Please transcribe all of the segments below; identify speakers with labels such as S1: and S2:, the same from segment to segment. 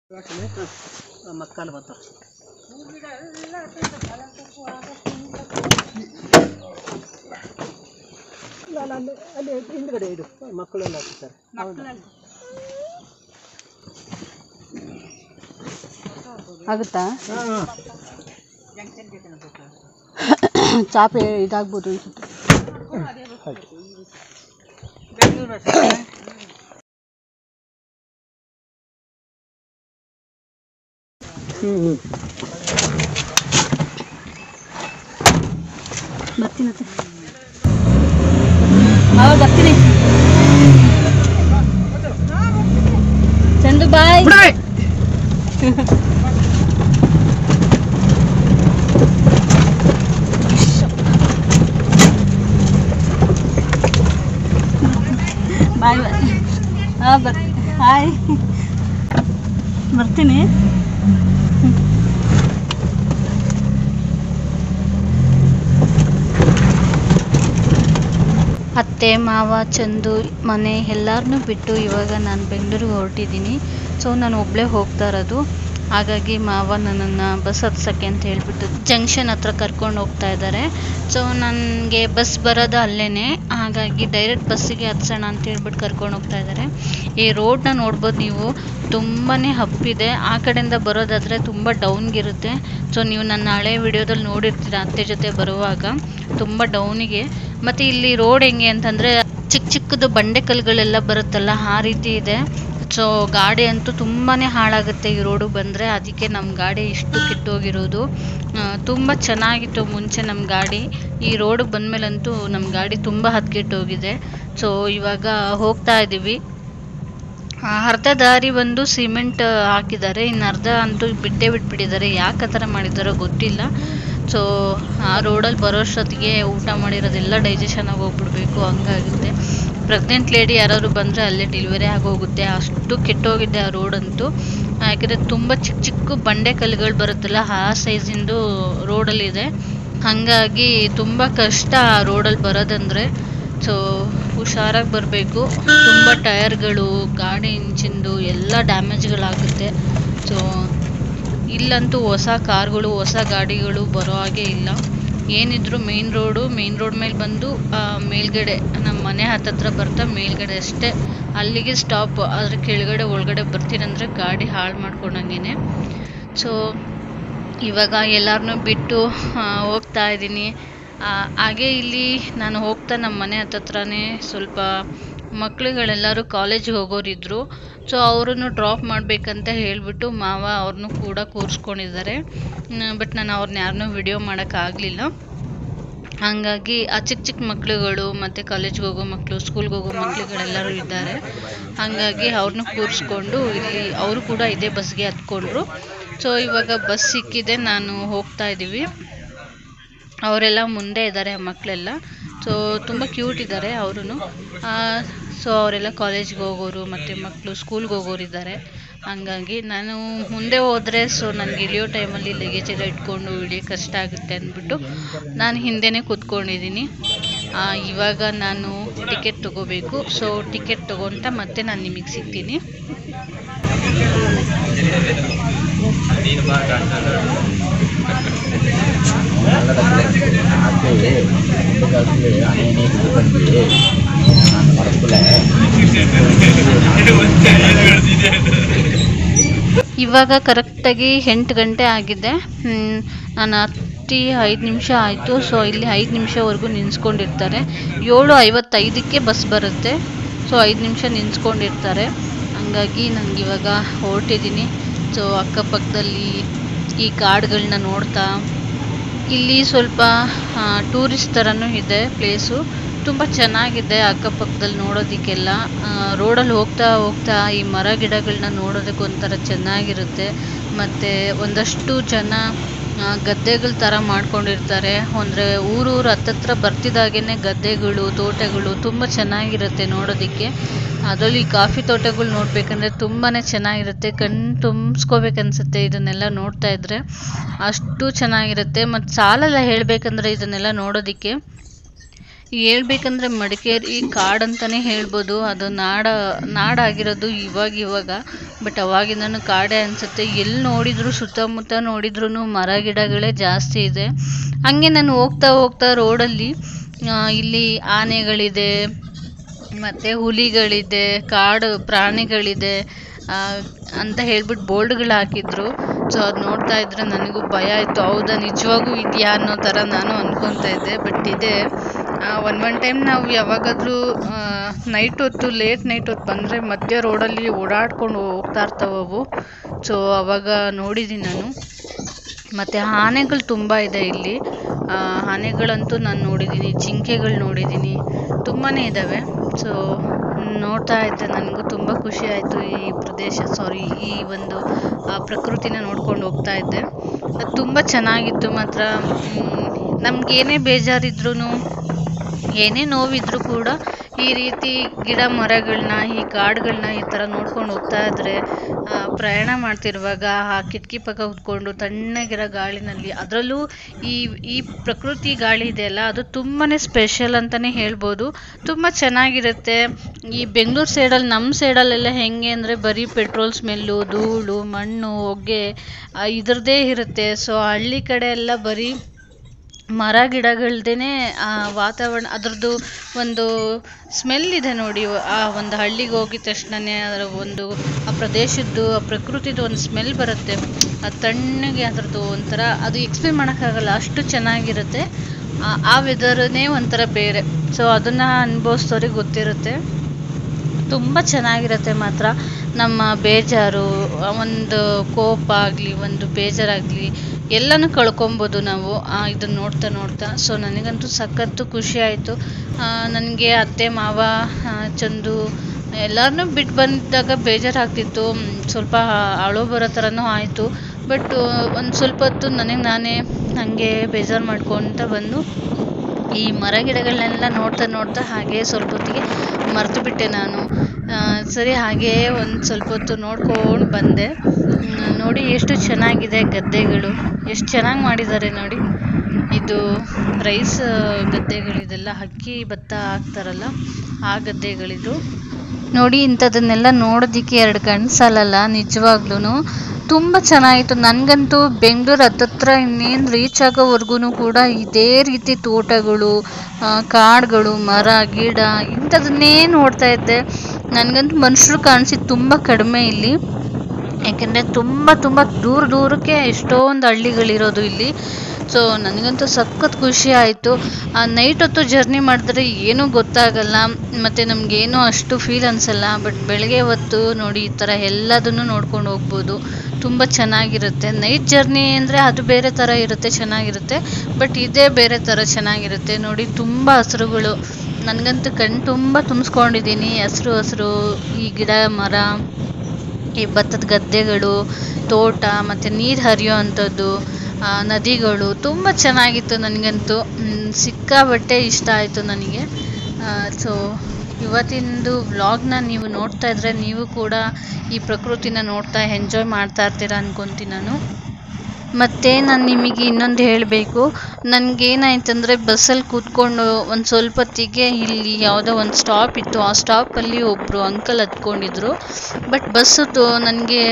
S1: ಮಕ್ಕಳು ಬಂತು ಅಲ್ಲಿ ಹಿಂದ್ಗಡೆ ಇಡು ಮಕ್ಕಳೆಲ್ಲ ಹಾಕ್ತಾರೆ
S2: ಆಗುತ್ತಾ ಚಾಪೆ ಇದಾಗ್ಬೋದು ಅನ್ಸುತ್ತೆ ಬರ್ತೀನಿ ಬರ್ತೀನಿ ಚಂದು ಬಾಯ್ ಬಾಯ್ ಬಾಯ್ ಹಾಂ ಬರ್ತೀನಿ ಹಾಯ್ ಬರ್ತೀನಿ ಅತ್ತೆ ಮಾವ ಚಂದು ಮನೆ ಎಲ್ಲರನ್ನೂ ಬಿಟ್ಟು ಇವಾಗ ನಾನು ಬೆಂಗಳೂರಿಗೆ ಹೊರಟಿದ್ದೀನಿ. ಸೊ ನಾನು ಒಬ್ಬಳೇ ಹೋಗ್ತಾ ಇರೋದು. ಹಾಗಾಗಿ ಮಾವ ನನ್ನನ್ನು ಬಸ್ ಹತ್ಸೋಕ್ಕೆ ಅಂತ ಹೇಳ್ಬಿಟ್ಟು ಜಂಕ್ಷನ್ ಹತ್ರ ಕರ್ಕೊಂಡು ಹೋಗ್ತಾ ಇದ್ದಾರೆ. ಸೊ ನನಗೆ ಬಸ್ ಬರೋದು ಅಲ್ಲೇ, ಹಾಗಾಗಿ ಡೈರೆಕ್ಟ್ ಬಸ್ಸಿಗೆ ಹತ್ಸೋಣ ಅಂತ ಹೇಳ್ಬಿಟ್ಟು ಕರ್ಕೊಂಡು ಹೋಗ್ತಾ ಇದ್ದಾರೆ. ಈ ರೋಡನ್ನ ನೋಡ್ಬೋದು ನೀವು, ತುಂಬಾ ಹಬ್ಬಿದೆ. ಆ ಕಡೆಯಿಂದ ಬರೋದಾದರೆ ತುಂಬ ಡೌನ್ಗಿರುತ್ತೆ. ಸೊ ನೀವು ನನ್ನ ಹಳೆ ವಿಡಿಯೋದಲ್ಲಿ ನೋಡಿರ್ತೀರ ಅತ್ತೆ ಜೊತೆ ಬರುವಾಗ, ತುಂಬ ಡೌನಿಗೆ. ಮತ್ತು ಇಲ್ಲಿ ರೋಡ್ ಹೆಂಗೆ ಅಂತಂದರೆ ಚಿಕ್ಕ ಚಿಕ್ಕದು ಬಂಡೆ ಕಲ್ಲುಗಳೆಲ್ಲ ಬರುತ್ತಲ್ಲ, ಆ ರೀತಿ ಇದೆ. ಸೊ ಗಾಡಿ ಅಂತೂ ತುಂಬಾ ಹಾಳಾಗುತ್ತೆ ಈ ರೋಡಿಗೆ ಬಂದರೆ. ಅದಕ್ಕೆ ನಮ್ಮ ಗಾಡಿ ಇಷ್ಟು ಕೆಟ್ಟೋಗಿರೋದು. ತುಂಬ ಚೆನ್ನಾಗಿತ್ತು ಮುಂಚೆ ನಮ್ಮ ಗಾಡಿ. ಈ ರೋಡಿಗೆ ಬಂದಮೇಲಂತೂ ನಮ್ಮ ಗಾಡಿ ತುಂಬ ಹದಗೆಟ್ಟೋಗಿದೆ. ಸೊ ಇವಾಗ ಹೋಗ್ತಾ ಇದ್ದೀವಿ. ಅರ್ಧ ದಾರಿ ಬಂದು ಸಿಮೆಂಟ್ ಹಾಕಿದ್ದಾರೆ, ಇನ್ನು ಅರ್ಧ ಅಂತೂ ಬಿಟ್ಬಿಟ್ಟಿದ್ದಾರೆ. ಯಾಕೆ ಆ ಥರ ಮಾಡಿದ್ದಾರೋ ಗೊತ್ತಿಲ್ಲ. ಸೊ ಆ ರೋಡಲ್ಲಿ ಬರೋಷ್ಟೊತ್ತಿಗೆ ಊಟ ಮಾಡಿರೋದೆಲ್ಲ ಡೈಜೆಷನ್ ಆಗಿ ಹೋಗ್ಬಿಡ್ಬೇಕು, ಹಂಗಾಗುತ್ತೆ. ಪ್ರೆಗ್ನೆಂಟ್ ಲೇಡಿ ಯಾರಾದ್ರು ಬಂದರೆ ಅಲ್ಲೇ ಡೆಲಿವರಿ ಆಗೋಗುತ್ತೆ, ಅಷ್ಟು ಕೆಟ್ಟೋಗಿದೆ ಆ ರೋಡಂತೂ. ಯಾಕೆಂದರೆ ತುಂಬ ಚಿಕ್ಕ ಚಿಕ್ಕ ಬಂಡೆ ಕಲ್ಲುಗಳು ಬರುತ್ತಲ್ಲ, ಆ ಸೈಜಿಂದು ರೋಡಲ್ಲಿದೆ. ಹಾಗಾಗಿ ತುಂಬ ಕಷ್ಟ ಆ ರೋಡಲ್ಲಿ ಬರೋದಂದರೆ. ಸೊ ಹುಷಾರಾಗಿ ಬರಬೇಕು. ತುಂಬ ಟಯರ್ಗಳು, ಗಾಡಿ ಇಂಜಿನ್ದು ಎಲ್ಲ ಡ್ಯಾಮೇಜ್ಗಳಾಗುತ್ತೆ. ಸೊ ಇಲ್ಲಂತೂ ಹೊಸ ಕಾರ್ಗಳು, ಹೊಸ ಗಾಡಿಗಳು ಬರೋ ಹಾಗೆ ಇಲ್ಲ. ಏನಿದ್ರು ಮೇನ್ ರೋಡ್ ಮೇಲೆ ಬಂದು ಮೇಲ್ಗಡೆ ನಮ್ಮ ಮನೆ ಹತ್ತತ್ರ ಬರ್ತಾ ಮೇಲ್ಗಡೆ ಅಷ್ಟೇ, ಅಲ್ಲಿಗೆ ಸ್ಟಾಪ್. ಅದ್ರ ಕೆಳಗಡೆ ಒಳಗಡೆ ಬರ್ತೀರಂದರೆ ಗಾಡಿ ಹಾಳು ಮಾಡ್ಕೊಂಡಂಗೆ. ಸೊ ಇವಾಗ ಎಲ್ಲರನ್ನೂ ಬಿಟ್ಟು ಹೋಗ್ತಾ ಇದ್ದೀನಿ. ಹಾಗೆ ಇಲ್ಲಿ ನಾನು ಹೋಗ್ತಾ ನಮ್ಮ ಮನೆ ಹತ್ತತ್ರನೇ ಸ್ವಲ್ಪ ಮಕ್ಕಳುಗಳೆಲ್ಲರೂ ಕಾಲೇಜಿಗೆ ಹೋಗೋರಿದ್ರು. ಸೊ ಅವರನ್ನು ಡ್ರಾಪ್ ಮಾಡಬೇಕಂತ ಹೇಳಿಬಿಟ್ಟು ಮಾವ ಅವ್ರನ್ನೂ ಕೂಡ ಕೂರಿಸ್ಕೊಂಡಿದ್ದಾರೆ. ಬಟ್ ನಾನು ಅವ್ರನ್ನ ಯಾರನ್ನೂ ವಿಡಿಯೋ ಮಾಡೋಕ್ಕಾಗಲಿಲ್ಲ. ಹಾಗಾಗಿ ಆ ಚಿಕ್ಕ ಚಿಕ್ಕ ಮಕ್ಕಳುಗಳು ಮತ್ತು ಕಾಲೇಜ್ಗೆ ಹೋಗೋ ಮಕ್ಕಳು, ಸ್ಕೂಲ್ಗೆ ಹೋಗೋ ಮಕ್ಕಳುಗಳೆಲ್ಲರೂ ಇದ್ದಾರೆ. ಹಾಗಾಗಿ ಅವ್ರನ್ನೂ ಕೂರಿಸ್ಕೊಂಡು ಇಲ್ಲಿ ಅವರು ಕೂಡ ಇದೇ ಬಸ್ಗೆ ಹತ್ಕೊಂಡ್ರು. ಸೊ ಇವಾಗ ಬಸ್ ಸಿಕ್ಕಿದೆ, ನಾನು ಹೋಗ್ತಾ ಇದ್ದೀವಿ. ಅವರೆಲ್ಲ ಮುಂದೆ ಇದ್ದಾರೆ ಮಕ್ಕಳೆಲ್ಲ. ಸೊ ತುಂಬ ಕ್ಯೂಟ್ ಇದ್ದಾರೆ ಅವರು. ಸೊ ಅವರೆಲ್ಲ ಕಾಲೇಜ್ಗೆ ಹೋಗೋರು ಮತ್ತು ಮಕ್ಕಳು ಸ್ಕೂಲ್ಗೆ ಹೋಗೋರಿದ್ದಾರೆ. ಹಾಗಾಗಿ ನಾನು ಮುಂದೆ ಹೋದರೆ ಸೊ ನನಗೆ ಇಳಿಯೋ ಟೈಮಲ್ಲಿ ಲಗೇಜ್ ಎಲ್ಲ ಇಟ್ಕೊಂಡು ಇಳಿಯೋಕ್ಕೆ ಕಷ್ಟ ಆಗುತ್ತೆ ಅಂದ್ಬಿಟ್ಟು ನಾನು ಹಿಂದೆನೇ ಕೂತ್ಕೊಂಡಿದ್ದೀನಿ. ಇವಾಗ ನಾನು ಟಿಕೆಟ್ ತೊಗೋಬೇಕು. ಸೊ ಟಿಕೆಟ್ ತೊಗೊತ ಮತ್ತೆ ನಾನು ನಿಮಗೆ ಸಿಗ್ತೀನಿ. ಇವಾಗ ಕರೆಕ್ಟಾಗಿ 8 ಗಂಟೆ ಆಗಿದೆ. ನಾನು ಹತ್ತಿ 5 ನಿಮಿಷ ಆಯಿತು. ಸೊ ಇಲ್ಲಿ 5 ನಿಮಿಷವರೆಗೂ ನಿಲ್ಲಿಸ್ಕೊಂಡಿರ್ತಾರೆ. 7:55ಕ್ಕೆ ಬಸ್ ಬರುತ್ತೆ. ಸೊ 5 ನಿಮಿಷ ನಿಲ್ಲಿಸ್ಕೊಂಡಿರ್ತಾರೆ. ಹಂಗಾಗಿ ನನಗಿವಾಗ ಹೊರಟಿದ್ದೀನಿ. ಸೊ ಅಕ್ಕಪಕ್ಕದಲ್ಲಿ ಈ ಕಾಡುಗಳನ್ನ ನೋಡ್ತಾ, ಇಲ್ಲಿ ಸ್ವಲ್ಪ ಟೂರಿಸ್ಟ್ ಥರನೂ ಇದೆ ಪ್ಲೇಸು. ತುಂಬ ಚೆನ್ನಾಗಿದೆ ಅಕ್ಕಪಕ್ಕದಲ್ಲಿ ನೋಡೋದಕ್ಕೆಲ್ಲ. ರೋಡಲ್ಲಿ ಹೋಗ್ತಾ ಈ ಮರ ಗಿಡಗಳನ್ನ ನೋಡೋದಕ್ಕೆ ಒಂಥರ ಚೆನ್ನಾಗಿರುತ್ತೆ. ಮತ್ತು ಒಂದಷ್ಟು ಜನ ಗದ್ದೆಗಳ ಥರ ಮಾಡ್ಕೊಂಡಿರ್ತಾರೆ. ಅಂದರೆ ಊರು ಹತ್ತತ್ರ ಬರ್ತಿದ್ದಾಗೇ ಗದ್ದೆಗಳು, ತೋಟಗಳು ತುಂಬ ಚೆನ್ನಾಗಿರುತ್ತೆ ನೋಡೋದಕ್ಕೆ. ಅದರಲ್ಲಿ ಕಾಫಿ ತೋಟಗಳು ನೋಡಬೇಕಂದ್ರೆ ತುಂಬಾ ಚೆನ್ನಾಗಿರುತ್ತೆ, ಕಣ್ಣು ತುಂಬಿಸ್ಕೋಬೇಕನ್ಸುತ್ತೆ ಇದನ್ನೆಲ್ಲ ನೋಡ್ತಾ ಇದ್ದರೆ, ಅಷ್ಟು ಚೆನ್ನಾಗಿರುತ್ತೆ. ಮತ್ತು ಸಾಲಲ್ಲ ಹೇಳಬೇಕಂದ್ರೆ ಇದನ್ನೆಲ್ಲ ನೋಡೋದಕ್ಕೆ. ಹೇಳ್ಬೇಕಂದ್ರೆ ಮಡಿಕೇರಿ ಕಾಡಂತಲೇ ಹೇಳ್ಬೋದು. ಅದು ನಾಡಾಗಿರೋದು ಇವಾಗ ಬಟ್ ಅವಾಗಿಂದನೂ ಕಾಡೇ ಅನಿಸುತ್ತೆ. ಎಲ್ಲಿ ನೋಡಿದ್ರು ಸುತ್ತಮುತ್ತ ನೋಡಿದ್ರೂ ಮರ ಗಿಡಗಳೇ ಜಾಸ್ತಿ ಇದೆ. ಹಂಗೆ ನಾನು ಹೋಗ್ತಾ ರೋಡಲ್ಲಿ ಇಲ್ಲಿ ಆನೆಗಳಿದೆ, ಮತ್ತು ಹುಲಿಗಳಿದೆ, ಕಾಡು ಪ್ರಾಣಿಗಳಿದೆ ಅಂತ ಹೇಳ್ಬಿಟ್ಟು ಬೋರ್ಡ್ಗಳು ಹಾಕಿದ್ರು. ಸೊ ಅದು ನೋಡ್ತಾ ಇದ್ರೆ ನನಗೂ ಭಯ ಆಯಿತು. ಹೌದಾ ನಿಜವಾಗೂ ಇದೆಯಾ ಅನ್ನೋ ಥರ ನಾನು ಅಂದ್ಕೊತಾ ಇದ್ದೆ. ಬಟ್ ಇದೆ. ಒನ್ ಟೈಮ್ ನಾವು ಯಾವಾಗಾದರೂ ಲೇಟ್ ನೈಟ್ ಹೊತ್ತು ಬಂದರೆ ಮಧ್ಯ ರೋಡಲ್ಲಿ ಓಡಾಡ್ಕೊಂಡು ಹೋಗ್ತಾ ಇರ್ತಾವವು. ಸೊ ಅವಾಗ ನೋಡಿದ್ದೀನಿ ನಾನು. ಮತ್ತು ಆನೆಗಳು ತುಂಬ ಇದೆ ಇಲ್ಲಿ. ಆನೆಗಳಂತೂ ನಾನು ನೋಡಿದ್ದೀನಿ, ಜಿಂಕೆಗಳು ನೋಡಿದ್ದೀನಿ, ತುಂಬಾ ಇದ್ದಾವೆ. ಸೊ ನೋಡ್ತಾ ಇದ್ದೆ, ನನಗೂ ತುಂಬ ಖುಷಿ ಆಯಿತು. ಈ ಒಂದು ಪ್ರಕೃತಿನ ನೋಡ್ಕೊಂಡು ಹೋಗ್ತಾ ಇದ್ದೆ. ಅದು ತುಂಬ ಚೆನ್ನಾಗಿತ್ತು ಮಾತ್ರ. ನಮಗೇನೇ ಬೇಜಾರಿದ್ರೂ ಏನೇ ನೋವಿದ್ರೂ ಕೂಡ ಈ ರೀತಿ ಗಿಡ ಮರಗಳನ್ನ, ಈ ಕಾಡುಗಳನ್ನ ಈ ಥರ ನೋಡ್ಕೊಂಡು ಹೋಗ್ತಾ ಇದ್ದರೆ, ಪ್ರಯಾಣ ಮಾಡ್ತಿರುವಾಗ ಆ ಕಿಟಕಿ ಪಕ್ಕ ಕೂತ್ಕೊಂಡು ತಣ್ಣಗಿರೋ ಗಾಳಿನಲ್ಲಿ, ಅದರಲ್ಲೂ ಈ ಪ್ರಕೃತಿ ಗಾಳಿ ಇದೆಯಲ್ಲ, ಅದು ತುಂಬಾ ಸ್ಪೆಷಲ್ ಅಂತಲೇ ಹೇಳ್ಬೋದು. ತುಂಬ ಚೆನ್ನಾಗಿರುತ್ತೆ. ಈ ಬೆಂಗಳೂರು ಸೈಡಲ್ಲಿ, ನಮ್ಮ ಸೈಡಲ್ಲೆಲ್ಲ ಹೆಂಗೆ ಅಂದರೆ ಬರೀ ಪೆಟ್ರೋಲ್ ಸ್ಮೆಲ್ಲು, ಧೂಳು, ಮಣ್ಣು, ಹೊಗೆ ಇದ್ರದ್ದೇ ಇರುತ್ತೆ. ಸೊ ಹಳ್ಳಿ ಕಡೆ ಎಲ್ಲ ಬರೀ ಮರ ಗಿಡಗಳ್ದೇ ವಾತಾವರಣ, ಅದರದ್ದು ಒಂದು ಸ್ಮೆಲ್ ಇದೆ ನೋಡಿ. ಆ ಒಂದು ಹಳ್ಳಿಗೆ ಹೋಗಿದ ತಕ್ಷಣವೇ ಅದರ ಒಂದು ಆ ಪ್ರದೇಶದ್ದು, ಆ ಪ್ರಕೃತಿದು ಒಂದು ಸ್ಮೆಲ್ ಬರುತ್ತೆ. ಅದು ತಣ್ಣಗೆ ಅದರದ್ದು ಒಂಥರ, ಅದು ಎಕ್ಸ್ಪ್ಲೇನ್ ಮಾಡೋಕ್ಕಾಗಲ್ಲ, ಅಷ್ಟು ಚೆನ್ನಾಗಿರುತ್ತೆ. ಆ ವೆದರನ್ನೇ ಒಂಥರ ಬೇರೆ. ಸೊ ಅದನ್ನು ಅನುಭವಿಸೋರಿಗೆ ಗೊತ್ತಿರುತ್ತೆ. ತುಂಬ ಚೆನ್ನಾಗಿರುತ್ತೆ ಮಾತ್ರ. ನಮ್ಮ ಬೇಜಾರು, ಒಂದು ಕೋಪ ಆಗಲಿ, ಒಂದು ಬೇಜಾರಾಗಲಿ ಎಲ್ಲನೂ ಕಳ್ಕೊಬೋದು ನಾವು ಇದನ್ನು ನೋಡ್ತಾ. ಸೊ ನನಗಂತೂ ಸಖತ್ತು ಖುಷಿ ಆಯಿತು. ನನಗೆ ಅತ್ತೆ ಮಾವ ಚಂದು ಎಲ್ಲರನ್ನೂ ಬಿಟ್ಟು ಬಂದಾಗ ಬೇಜಾರಾಗ್ತಿತ್ತು. ಸ್ವಲ್ಪ ಅಳು ಬರೋ ಥರನೂ ಆಯಿತು. ಬಟ್ ಒಂದು ಸ್ವಲ್ಪ ಹೊತ್ತು ನನಗೆ ನಾನೇ ಹಾಗೆ ಬೇಜಾರು ಮಾಡ್ಕೊತ ಬಂದು ಈ ಮರ ಗಿಡಗಳನ್ನೆಲ್ಲ ನೋಡ್ತಾ ಹಾಗೆ ಸ್ವಲ್ಪ ಹೊತ್ತಿಗೆ ಮರೆತು ಬಿಟ್ಟೆ ನಾನು. ಸರಿ ಹಾಗೇ ಒಂದು ಸ್ವಲ್ಪ ಹೊತ್ತು ನೋಡ್ಕೊಂಡು ಬಂದೆ. ನೋಡಿ ಎಷ್ಟು ಚೆನ್ನಾಗಿದೆ ಗದ್ದೆಗಳು, ಎಷ್ಟು ಚೆನ್ನಾಗಿ ಮಾಡಿದ್ದಾರೆ ನೋಡಿ. ಇದು ರೈಸ್ ಗದ್ದೆಗಳಿದೆಲ್ಲ, ಅಕ್ಕಿ ಭತ್ತ ಹಾಕ್ತಾರಲ್ಲ ಆ ಗದ್ದೆಗಳಿದು ನೋಡಿ. ಇಂಥದನ್ನೆಲ್ಲ ನೋಡೋದಕ್ಕೆ 2 ಕಣ್ಣು ಸಾಲಲ್ಲ ನಿಜವಾಗ್ಲೂ. ತುಂಬ ಚೆನ್ನಾಗಿತ್ತು. ನನಗಂತೂ ಬೆಂಗಳೂರು ಹತ್ತತ್ರ ಇನ್ನೇನು ರೀಚ್ ಆಗೋವರೆಗೂ ಕೂಡ ಇದೇ ರೀತಿ ತೋಟಗಳು, ಕಾಡುಗಳು, ಮರ ಗಿಡ ಇಂಥದನ್ನೇ ನೋಡ್ತಾ ಇದ್ದೆ. ನನಗಂತೂ ಮನುಷ್ಯರು ಕಾಣಿಸಿದ್ದು ತುಂಬ ಕಡಿಮೆ ಇಲ್ಲಿ. ಯಾಕೆಂದರೆ ತುಂಬ ದೂರಕ್ಕೆ ಎಷ್ಟೊಂದು ಹಳ್ಳಿಗಳಿರೋದು ಇಲ್ಲಿ. ಸೊ ನನಗಂತೂ ಸಖತ್ ಖುಷಿ ಆಯಿತು. ನೈಟ್ ಹೊತ್ತು ಜರ್ನಿ ಮಾಡಿದ್ರೆ ಏನೂ ಗೊತ್ತಾಗಲ್ಲ, ಮತ್ತು ನಮಗೇನೂ ಅಷ್ಟು ಫೀಲ್ ಅನಿಸಲ್ಲ. ಬಟ್ ಬೆಳಗ್ಗೆ ಹೊತ್ತು ನೋಡಿ ಈ ಥರ ಎಲ್ಲದನ್ನು ನೋಡ್ಕೊಂಡು ಹೋಗ್ಬೋದು. ತುಂಬ ಚೆನ್ನಾಗಿರುತ್ತೆ. ನೈಟ್ ಜರ್ನಿ ಅಂದರೆ ಅದು ಬೇರೆ ಥರ ಇರುತ್ತೆ, ಚೆನ್ನಾಗಿರುತ್ತೆ. ಬಟ್ ಇದೇ ಬೇರೆ ಥರ ಚೆನ್ನಾಗಿರುತ್ತೆ ನೋಡಿ. ತುಂಬ ಹಸಿರುಗಳು, ನನಗಂತೂ ಕಣ್ಣು ತುಂಬ ತುಂಬಿಸ್ಕೊಂಡಿದ್ದೀನಿ. ಹಸಿರು ಈ ಗಿಡ ಮರ, ಈ ಭತ್ತದ ಗದ್ದೆಗಳು, ತೋಟ, ಮತ್ತು ನೀರು ಹರಿಯೋ ಅಂಥದ್ದು, ನದಿಗಳು ತುಂಬ ಚೆನ್ನಾಗಿತ್ತು. ನನಗಂತೂ ಸಿಕ್ಕಾಬಟ್ಟೆ ಇಷ್ಟ ಆಯಿತು ನನಗೆ. ಸೊ ಇವತ್ತಿಂದು ವ್ಲಾಗ್ನ ನೀವು ನೋಡ್ತಾ ಇದ್ದರೆ ನೀವು ಕೂಡ ಈ ಪ್ರಕೃತಿನ ನೋಡ್ತಾ ಎಂಜಾಯ್ ಮಾಡ್ತಾ ಇರ್ತೀರ ಅಂದ್ಕೊತೀನಿ ನಾನು. ಮತ್ತು ನಾನು ನಿಮಗೆ ಇನ್ನೊಂದು ಹೇಳಬೇಕು, ನನಗೇನಾಯ್ತಂದರೆ ಬಸ್ಸಲ್ಲಿ ಕೂತ್ಕೊಂಡು ಒಂದು ಸ್ವಲ್ಪ ಹೊತ್ತಿಗೆ ಇಲ್ಲಿ ಯಾವುದೋ ಒಂದು ಸ್ಟಾಪ್ ಇತ್ತು. ಆ ಸ್ಟಾಪಲ್ಲಿ ಒಬ್ಬರು ಅಂಕಲ್ ಹತ್ಕೊಂಡಿದ್ರು. ಬಟ್ ಬಸ್ಸು ನನಗೆ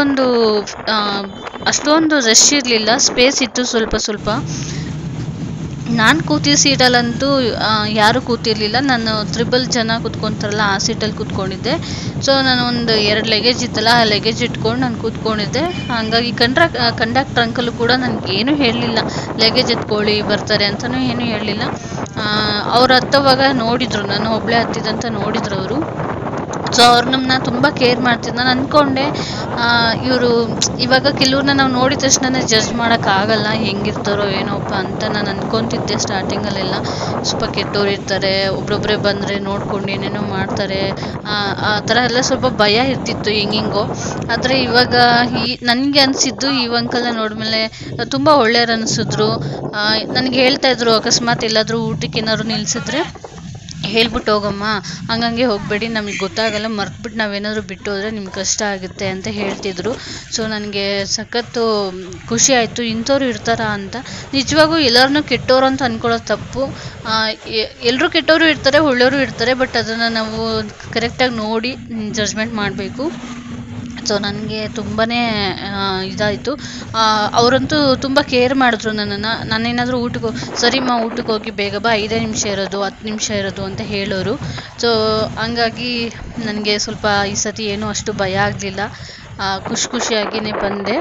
S2: ಅಷ್ಟೊಂದು ರಶ್ ಇರಲಿಲ್ಲ, ಸ್ಪೇಸ್ ಇತ್ತು ಸ್ವಲ್ಪ. ನಾನು ಕೂತಿದ್ದ ಸೀಟಲ್ಲಂತೂ ಯಾರೂ ಕೂತಿರಲಿಲ್ಲ. ನಾನು 3 ಜನ ಕೂತ್ಕೊತಾರಲ್ಲ ಆ ಸೀಟಲ್ಲಿ ಕೂತ್ಕೊಂಡಿದ್ದೆ. ಸೊ ನಾನು ಒಂದು 2 ಲಗೇಜ್ ಇತ್ತಲ್ಲ, ಆ ಲಗೇಜ್ ಇಟ್ಕೊಂಡು ನಾನು ಕೂತ್ಕೊಂಡಿದ್ದೆ. ಹಾಗಾಗಿ ಕಂಡಕ್ಟರ್ ಅಂಕಲು ಕೂಡ ನನಗೇನು ಹೇಳಲಿಲ್ಲ, ಲಗೇಜ್ ಎತ್ಕೊಳ್ಳಿ ಬರ್ತಾರೆ ಅಂತಲೂ ಏನೂ ಹೇಳಲಿಲ್ಲ. ಅವ್ರು ಹತ್ತೋವಾಗ ನೋಡಿದರು, ನಾನು ಒಬ್ಬಳೇ ಹತ್ತಿದಂತ ನೋಡಿದ್ರು ಅವರು. ಸೊ ಅವ್ರು ನಮ್ಮನ್ನ ತುಂಬ ಕೇರ್ ಮಾಡ್ತಿದ್ರು. ನಾನು ಅಂದ್ಕೊಂಡೆ ಇವರು ಇವಾಗ ಕೆಲವ್ರನ್ನ ನಾವು ನೋಡಿದ ತಕ್ಷಣ ಜಡ್ಜ್ ಮಾಡೋಕ್ಕಾಗಲ್ಲ, ಹೆಂಗಿರ್ತಾರೋ ಏನೋಪ್ಪ ಅಂತ ನಾನು ಅಂದ್ಕೊತಿದ್ದೆ ಸ್ಟಾರ್ಟಿಂಗಲ್ಲೆಲ್ಲ. ಸ್ವಲ್ಪ ಕೆಟ್ಟವ್ರು ಇರ್ತಾರೆ, ಒಬ್ಬೊಬ್ಬರೇ ಬಂದರೆ ನೋಡ್ಕೊಂಡು ಏನೇನೋ ಮಾಡ್ತಾರೆ, ಆ ಥರ ಎಲ್ಲ ಸ್ವಲ್ಪ ಭಯ ಇರ್ತಿತ್ತು ಹೆಂಗೋ. ಆದರೆ ಇವಾಗ ನನಗೆ ಅನಿಸಿದ್ದು ಈ ಅಂಕಲ್ನ ನೋಡಿದ್ಮೇಲೆ ತುಂಬ ಒಳ್ಳೆಯವ್ರು ಅನಿಸಿದ್ರು. ನನಗೆ ಹೇಳ್ತಾಯಿದ್ರು, ಅಕಸ್ಮಾತ್ ಎಲ್ಲಾದರೂ ಊಟಕ್ಕೆ ಏನಾದ್ರು ನಿಲ್ಲಿಸಿದ್ರೆ ಹೇಳ್ಬಿಟ್ಟು ಹೋಗಮ್ಮ, ಹಂಗಂಗೆ ಹೋಗಬೇಡಿ, ನಮಗೆ ಗೊತ್ತಾಗಲ್ಲ, ಮರ್ತ್ಬಿಟ್ಟು ನಾವೇನಾದರೂ ಬಿಟ್ಟು ಹೋದರೆ ನಿಮ್ಗೆ ಕಷ್ಟ ಆಗುತ್ತೆ ಅಂತ ಹೇಳ್ತಿದ್ರು. ಸೊ ನನಗೆ ಸಖತ್ತು ಖುಷಿ ಆಯಿತು, ಇಂಥವ್ರು ಇರ್ತಾರಾ ಅಂತ. ನಿಜವಾಗೂ ಎಲ್ಲರನ್ನೂ ಕೆಟ್ಟವರು ಅಂತ ಅಂದ್ಕೊಳ್ಳೋದು ತಪ್ಪು. ಎಲ್ಲರೂ ಕೆಟ್ಟವರು ಇರ್ತಾರೆ, ಒಳ್ಳೆಯವರು ಇರ್ತಾರೆ, ಬಟ್ ಅದನ್ನು ನಾವು ಕರೆಕ್ಟಾಗಿ ನೋಡಿ ಜಡ್ಜ್ಮೆಂಟ್ ಮಾಡಬೇಕು. ಸೊ ನನಗೆ ತುಂಬಾ ಇದಾಯಿತು. ಅವರಂತೂ ತುಂಬ ಕೇರ್ ಮಾಡಿದ್ರು ನನ್ನನ್ನು. ನಾನೇನಾದರೂ ಸರಿಮ್ಮ ಊಟಕ್ಕೆ ಹೋಗಿ ಬೇಗ ಬಾ, 5 ನಿಮಿಷ ಇರೋದು 10 ನಿಮಿಷ ಇರೋದು ಅಂತ ಹೇಳೋರು. ಸೊ ಹಂಗಾಗಿ ನನಗೆ ಸ್ವಲ್ಪ ಈ ಸತಿ ಏನೂ ಅಷ್ಟು ಭಯ ಆಗಲಿಲ್ಲ, ಖುಷಿಯಾಗಿಯೇ ಬಂದೆ.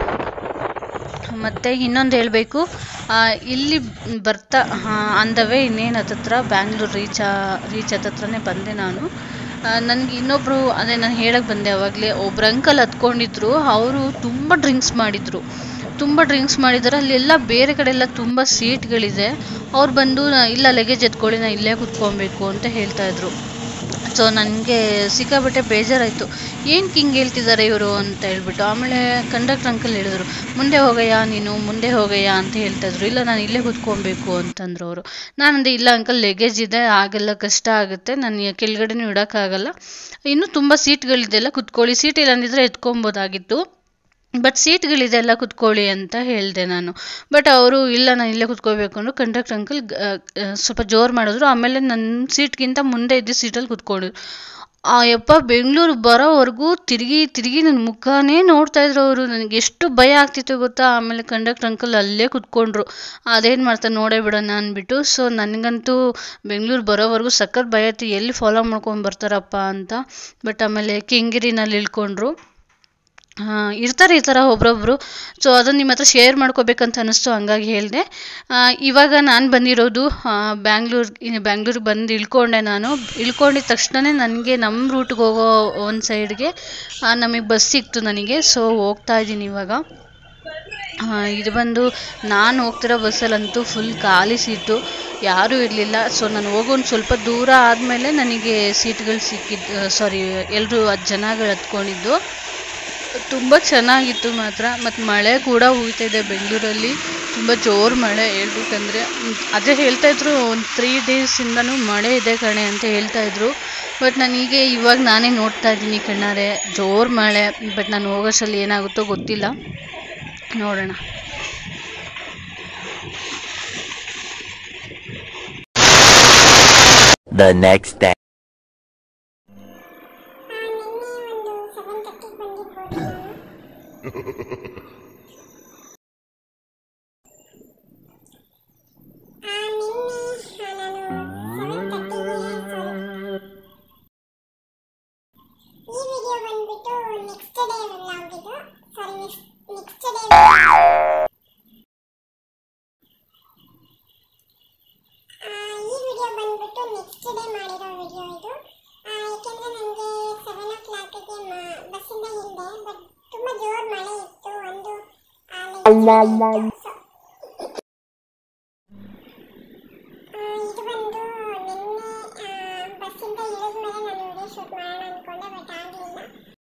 S2: ಮತ್ತು ಇನ್ನೊಂದು ಹೇಳಬೇಕು, ಇಲ್ಲಿ ಬರ್ತಾ ಆನ್ ದ ವೇ ಇನ್ನೇನು ಹತ್ತತ್ರ ಬ್ಯಾಂಗ್ಳೂರು ರೀಚ್ ಹತ್ತತ್ರನೇ ಬಂದೆ ನಾನು. ನನಗೆ ಇನ್ನೊಬ್ಬರು, ಅದೇ ನಾನು ಹೇಳಕ್ಕೆ ಬಂದೆ ಆವಾಗಲೇ, ಒಬ್ರು ಅಂಕಲ್ ಹತ್ಕೊಂಡಿದ್ರು. ಅವರು ತುಂಬ ಡ್ರಿಂಕ್ಸ್ ಮಾಡಿದ್ದಾರೆ. ಅಲ್ಲೆಲ್ಲ ಬೇರೆ ಕಡೆ ಎಲ್ಲ ತುಂಬ ಸೀಟ್ಗಳಿದೆ. ಅವ್ರು ಬಂದು ಇಲ್ಲ ಲಗೇಜ್ ಎತ್ಕೊಳ್ಳಿ, ನಾನು ಇಲ್ಲೇ ಕೂತ್ಕೊಬೇಕು ಅಂತ ಹೇಳ್ತಾಯಿದ್ರು. ಸೊ ನನಗೆ ಸಿಕ್ಕಾಬಟ್ಟೆ ಬೇಜಾರಾಯಿತು, ಏನಕ್ಕೆ ಹಿಂಗೆ ಹೇಳ್ತಿದ್ದಾರೆ ಇವರು ಅಂತ ಹೇಳ್ಬಿಟ್ಟು. ಆಮೇಲೆ ಕಂಡಕ್ಟರ್ ಅಂಕಲ್ ಹೇಳಿದ್ರು, ಮುಂದೆ ಹೋಗಯ್ಯ ಅಂತ ಹೇಳ್ತಾಯಿದ್ರು. ಇಲ್ಲ ನಾನು ಇಲ್ಲೇ ಕೂತ್ಕೊಬೇಕು ಅಂತಂದ್ರು ಅವರು. ನಾನಂದೆ ಇಲ್ಲ ಅಂಕಲ್, ಲಗೇಜ್ ಇದೆ, ಆಗೆಲ್ಲ ಕಷ್ಟ ಆಗುತ್ತೆ, ನಾನು ಕೆಳಗಡೆನೂ ಇಡೋಕ್ಕಾಗಲ್ಲ, ಇನ್ನೂ ತುಂಬ ಸೀಟ್ಗಳಿದೆಲ್ಲ, ಕೂತ್ಕೊಳ್ಳಿ, ಸೀಟ್ ಇಲ್ಲ ಅಂದಿದ್ರೆ ಎತ್ಕೊಬೋದಾಗಿತ್ತು, ಬಟ್ ಸೀಟ್ಗಳಿದೆ ಎಲ್ಲ ಕೂತ್ಕೊಳ್ಳಿ ಅಂತ ಹೇಳಿದೆ ನಾನು. ಬಟ್ ಅವರು ಇಲ್ಲ ನಾನು ಇಲ್ಲೇ ಕೂತ್ಕೋಬೇಕು ಅಂದರು. ಕಂಡಕ್ಟರ್ ಅಂಕಲ್ ಸ್ವಲ್ಪ ಜೋರು ಮಾಡಿದ್ರು. ಆಮೇಲೆ ನನ್ನ ಸೀಟ್ಗಿಂತ ಮುಂದೆ ಇದ್ದ ಸೀಟಲ್ಲಿ ಕೂತ್ಕೊಂಡಿದ್ರು. ಯಪ್ಪ, ಬೆಂಗಳೂರು ಬರೋವರೆಗೂ ತಿರುಗಿ ನನ್ನ ಮುಖನೇ ನೋಡ್ತಾಯಿದ್ರು ಅವರು. ನನಗೆ ಎಷ್ಟು ಭಯ ಆಗ್ತಿತ್ತು ಗೊತ್ತಾ. ಆಮೇಲೆ ಕಂಡಕ್ಟರ್ ಅಂಕಲ್ ಅಲ್ಲೇ ಕೂತ್ಕೊಂಡ್ರು. ಅದೇನು ಮಾಡ್ತಾರೆ ನೋಡೇ ಬಿಡೋಣ ಅಂದ್ಬಿಟ್ಟು. ಸೊ ನನಗಂತೂ ಬೆಂಗಳೂರು ಬರೋವರೆಗೂ ಸಖತ್ ಭಯ ಇತ್ತು, ಎಲ್ಲಿ ಫಾಲೋ ಮಾಡ್ಕೊಂಡು ಬರ್ತಾರಪ್ಪ ಅಂತ. ಬಟ್ ಆಮೇಲೆ ಕೆಂಗೇರಿನಲ್ಲಿ ಇಳ್ಕೊಂಡ್ರು. ಇರ್ತಾರೆ ಈ ಥರ ಒಬ್ರೊಬ್ರು. ಸೊ ಅದನ್ನು ನಿಮ್ಮ ಹತ್ರ ಶೇರ್ ಮಾಡ್ಕೋಬೇಕಂತ ಅನ್ನಿಸ್ತು, ಹಂಗಾಗಿ ಹೇಳಿದೆ. ಇವಾಗ ನಾನು ಬಂದಿರೋದು ಬ್ಯಾಂಗ್ಳೂರಿಗೆ ಬಂದು ಇಳ್ಕೊಂಡೆ. ನಾನು ಇಳ್ಕೊಂಡಿದ ತಕ್ಷಣ ನನಗೆ ನಮ್ಮ ರೂಟ್ಗೆ ಹೋಗೋ ಒಂದು ಸೈಡ್ಗೆ ನಮಗೆ ಬಸ್ ಸಿಕ್ತು ನನಗೆ. ಸೊ ಹೋಗ್ತಾ ಇದ್ದೀನಿ ಇವಾಗ. ಇದು ಬಂದು ನಾನು ಹೋಗ್ತಿರೋ ಬಸ್ಸಲ್ಲಂತೂ ಫುಲ್ ಖಾಲಿ ಸೀಟು, ಯಾರೂ ಇರಲಿಲ್ಲ. ಸೊ ನಾನು ಹೋಗೋ ಒಂದು ಸ್ವಲ್ಪ ದೂರ ಆದಮೇಲೆ ನನಗೆ ಸೀಟ್ಗಳು ಎಲ್ಲರೂ 10 ಜನಗಳು ಹತ್ಕೊಂಡಿದ್ದು. ತುಂಬ ಚೆನ್ನಾಗಿತ್ತು ಮಾತ್ರ. ಮತ್ತು ಮಳೆ ಕೂಡ ಹುಯ್ತಾಯಿದೆ ಬೆಂಗಳೂರಲ್ಲಿ, ತುಂಬ ಜೋರು ಮಳೆ. ಹೇಳ್ಬೇಕಂದ್ರೆ ಅದೇ ಹೇಳ್ತಾಯಿದ್ರು, ಒಂದು 3 ಡೇಸಿಂದನೂ ಮಳೆ ಇದೆ ಕಣೆ ಅಂತ ಹೇಳ್ತಾಯಿದ್ರು. ಬಟ್ ಇವಾಗ ನಾನೇ ನೋಡ್ತಾ ಇದ್ದೀನಿ ಕಣ್ಣಾರೆ, ಜೋರು ಮಳೆ. ಬಟ್ ನಾನು ಹೋಗೋಷ್ಟರಲ್ಲಿ ಏನಾಗುತ್ತೋ ಗೊತ್ತಿಲ್ಲ, ನೋಡೋಣ.
S3: The next day.
S4: ಇದು ಬಂದು ನಿನ್ನೆ ಬಸ್ಸಿಂದ ಇಳಿದ್ಮೇಲೆ ನಾನು ವಿಡಿಯೋ ಶೂಟ್ ಮಾಡೋಣ ಅನ್ಕೊಂಡೆ, ಬಟ್ ಆಗಲಿಲ್ಲ.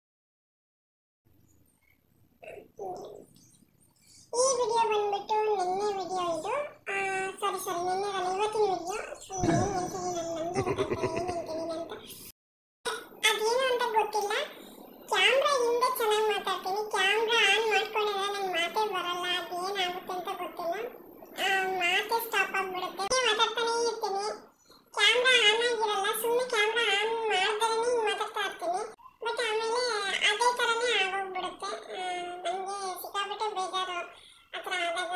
S4: ಈ ವಿಡಿಯೋ ಬಂದ್ಬಿಟ್ಟು ನಿನ್ನೆ ವಿಡಿಯೋ ಇದು, ಸಾರಿ ನಿನ್ನೆ ನಾನು ಇವತ್ತಿನ ವಿಡಿಯೋ. ಸೊ ಏನು ಹೇಳ್ತೀನಿ, ನನಗೆ ಗೊತ್ತಾಗ್ತಾ ಅಂತ ಅದೇನು ಅಂತ ಗೊತ್ತಿಲ್ಲ. ಕ್ಯಾಮ್ರಾ ಹಿಂದೆ ಚೆನ್ನಾಗಿ ಮಾತಾಡ್ತೀನಿ, ಕ್ಯಾಮ್ರಾ ಆನ್ ಮಾಡ್ಕೊಂಡಿದ್ರೆ ನಂಗೆ ಮಾತೇ ಬರಲ್ಲ, ಅದೇನಾಗುತ್ತೆ ಅಂತ ಗೊತ್ತಿಲ್ಲ, ಮಾತೇ ಸ್ಟಾಪ್ ಆಗಿಬಿಡುತ್ತೆ. ಮಾತಾಡ್ತಾನೇ ಇರ್ತೀನಿ, ಕ್ಯಾಮ್ರಾ ಆನ್ ಆಗಿರಲ್ಲ, ಸುಮ್ಮನೆ ಕ್ಯಾಮ್ರಾ ಆನ್ ಮಾಡ್ದೇನೆ ಮಾತಾಡ್ತಾ ಇರ್ತೀನಿ. ಬಟ್ ಆಮೇಲೆ ಅದೇ ಥರನೇ ಆಗೋಗ್ಬಿಡುತ್ತೆ. ನನಗೆ ಸಿಕ್ಕಾಬಿಟ್ಟೆ ಬೇಜಾರು ಆ ಥರ ಆದಾಗ.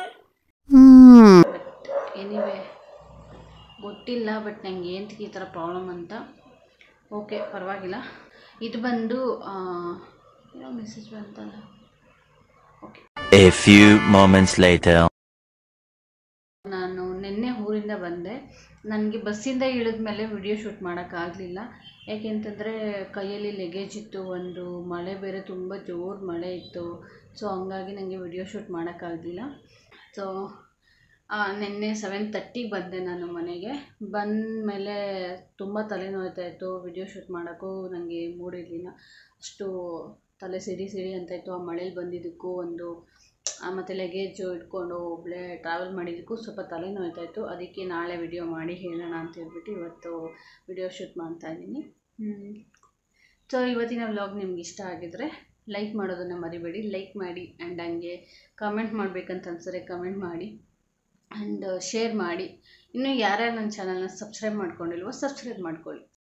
S2: ಎನಿವೆ ಗೊತ್ತಿಲ್ಲ, ಬಟ್ ನಂಗೆ ಏನಕ್ಕೆ ಈ ಥರ ಪ್ರಾಬ್ಲಮ್ ಅಂತ. ಓಕೆ, ಪರವಾಗಿಲ್ಲ. ಇದು ಬಂದು ಏನೋ ಮೆಸೇಜ್ ಬಂತಲ್ಲ. Okay,
S3: A few moments later.
S2: ನಾನು ನಿನ್ನೆ ಊರಿಂದ ಬಂದೆ. ನನಗೆ ಬಸ್ಸಿಂದ ಇಳಿದ ಮೇಲೆ ವಿಡಿಯೋ ಶೂಟ್ ಮಾಡೋಕ್ಕಾಗಲಿಲ್ಲ, ಯಾಕೆಂತಂದರೆ ಕೈಯಲ್ಲಿ ಲಗೇಜ್ ಇತ್ತು, ಒಂದು ಮಳೆ ಬೇರೆ ತುಂಬ ಜೋರು ಮಳೆ ಇತ್ತು. ಸೊ ಹಂಗಾಗಿ ನನಗೆ ವಿಡಿಯೋ ಶೂಟ್ ಮಾಡೋಕ್ಕಾಗಲಿಲ್ಲ. ಸೊ ನಿನ್ನೆ 7:30ಗೆ ಬಂದೆ ನಾನು ಮನೆಗೆ. ಬಂದ ಮೇಲೆ ತುಂಬ ತಲೆನೋಯ್ತಾಯಿತ್ತು, ವಿಡಿಯೋ ಶೂಟ್ ಮಾಡೋಕ್ಕೂ ನನಗೆ ಮೂಡಿರಲಿಲ್ಲ. ಅಷ್ಟು ತಲೆ ಸಿಡಿ ಅಂತಾಯಿತ್ತು. ಆ ಮಳೇಲಿ ಬಂದಿದ್ದಕ್ಕೂ ಒಂದು ಮತ್ತು ಲಗೇಜು ಇಟ್ಕೊಂಡು ಒಬ್ಬಳೇ ಟ್ರಾವೆಲ್ ಮಾಡಿದ್ದಕ್ಕೂ ಸ್ವಲ್ಪ ತಲೆನೋಯ್ತಾಯಿತ್ತು. ಅದಕ್ಕೆ ನಾಳೆ ವಿಡಿಯೋ ಮಾಡಿ ಹೇಳೋಣ ಅಂತ ಹೇಳ್ಬಿಟ್ಟು ಇವತ್ತು ವಿಡಿಯೋ ಶೂಟ್ ಮಾಡ್ತಾಯಿದ್ದೀನಿ. ಸೊ ಇವತ್ತಿನ ವ್ಲಾಗ್ ನಿಮ್ಗೆ ಇಷ್ಟ ಆಗಿದ್ರೆ ಲೈಕ್ ಮಾಡೋದನ್ನು ಮರಿಬೇಡಿ. ಲೈಕ್ ಮಾಡಿ ಆ್ಯಂಡ್ ಹಂಗೆ ಕಮೆಂಟ್ ಮಾಡಬೇಕಂತ ಅನ್ಸರೆ ಕಮೆಂಟ್ ಮಾಡಿ ಆ್ಯಂಡ್ ಶೇರ್ ಮಾಡಿ. ಇನ್ನೂ ಯಾರ್ಯಾರು ನನ್ನ ಚಾನಲ್ನ ಸಬ್ಸ್ಕ್ರೈಬ್ ಮಾಡ್ಕೊಂಡಿಲ್ವೋ ಸಬ್ಸ್ಕ್ರೈಬ್ ಮಾಡ್ಕೊಳ್ಳಿ.